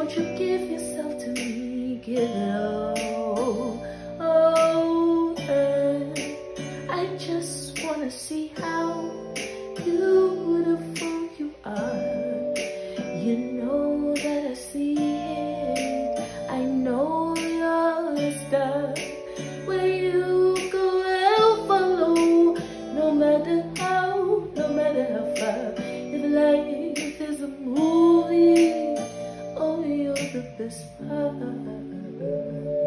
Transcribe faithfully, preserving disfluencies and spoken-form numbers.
Won't you give yourself to me, give it all. Oh, and I just wanna see how beautiful you are. You know that I see it. I know you're a star. Where you go, I'll follow. No matter how, no matter how far. If life is a movie, oh, you're the best part.